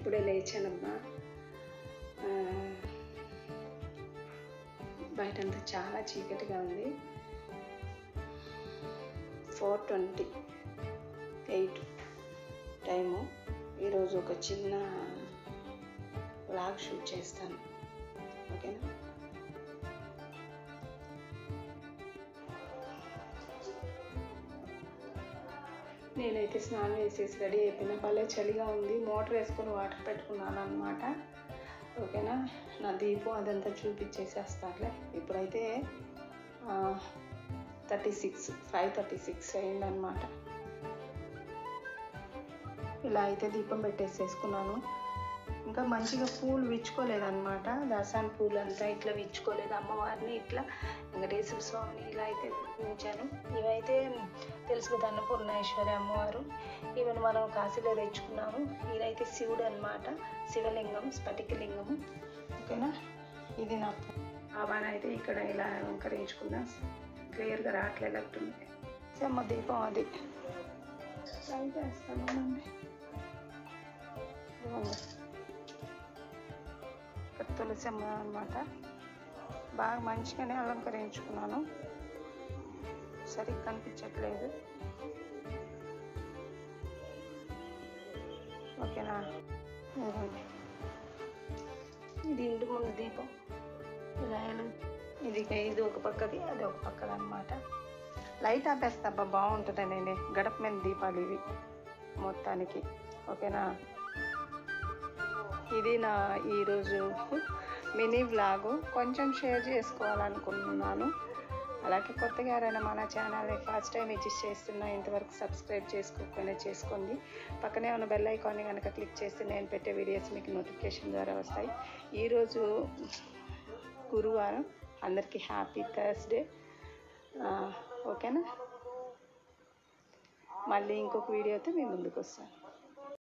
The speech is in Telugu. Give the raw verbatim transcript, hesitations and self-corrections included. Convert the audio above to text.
ఇప్పుడే లేచానమ్మా. బయటంతా చాలా చీకటిగా ఉంది. Four twenty eight time. ఈరోజు ఒక చిన్న వ్లాగ్ షూట్ చేస్తాను, ఓకేనా? నేనైతే స్నానం వేసేసి రెడీ అయిపోయినా. భలే చలిగా ఉంది. మోటార్ వేసుకొని వాటర్ పెట్టుకున్నాను అన్నమాట, ఓకేనా? నా దీపం అదంతా చూపించేసేస్తానులే. ఇప్పుడైతే thirty six five thirty six అయిందనమాట. ఇలా అయితే దీపం పెట్టేసేసుకున్నాను. ఇంకా మంచిగా పూలు విచ్చుకోలేదన్నమాట. దర్శన పూలు అంతా ఇట్లా విచ్చుకోలేదు. అమ్మవారిని ఇట్లా వెంకటేశ్వర స్వామిని ఇలా అయితే ఉంచాను. ఇవైతే తెలుసు కదా, అన్నపూర్ణేశ్వరి అమ్మవారు. ఈవెన్ మనం కాశీలో తెచ్చుకున్నాము. ఇదైతే శివుడు అనమాట, శివలింగం, స్ఫటికలింగము, ఓకేనా? ఇది నా ఆవాన అయితే ఇక్కడ ఇలా అలంకరించుకున్నా. క్లియర్గా రావట్లేదట్టుంది. చెమ్మ దీపం అది ట్రై చేస్తాను. ఇక్కడ తులసమ్మ అనమాట. బాగా మంచిగానే అలంకరించుకున్నాను. సరిగ్గా కనిపించట్లేదు, ఓకేనా? ఇది ఇంటి ముందు దీపం ఇలా ఇది ఇది ఒక పక్కది, అది ఒక పక్కది అనమాట. లైట్ ఆపేస్తా, అబ్బా బాగుంటుంది. నేను గడప మీద దీపాలు ఇవి మొత్తానికి, ఓకేనా? ఇది నా ఈరోజు మినీ వ్లాగు కొంచెం షేర్ చేసుకోవాలనుకుంటున్నాను. అలాగే కొత్తగా ఎవరైనా మన ఛానల్ని ఫస్ట్ టైం విజిట్ చేస్తున్నా, ఇంతవరకు సబ్స్క్రైబ్ చేసుకోకపోయినా చేసుకోండి. పక్కనే ఉన్న బెల్ ఐకాన్ని కనుక క్లిక్ చేస్తే నేను పెట్టే వీడియోస్ మీకు నోటిఫికేషన్ ద్వారా వస్తాయి. ఈరోజు గురువారం. అందరికీ హ్యాపీ థర్స్డే, ఓకేనా? మళ్ళీ ఇంకొక వీడియోతో మీ ముందుకు వస్తాను.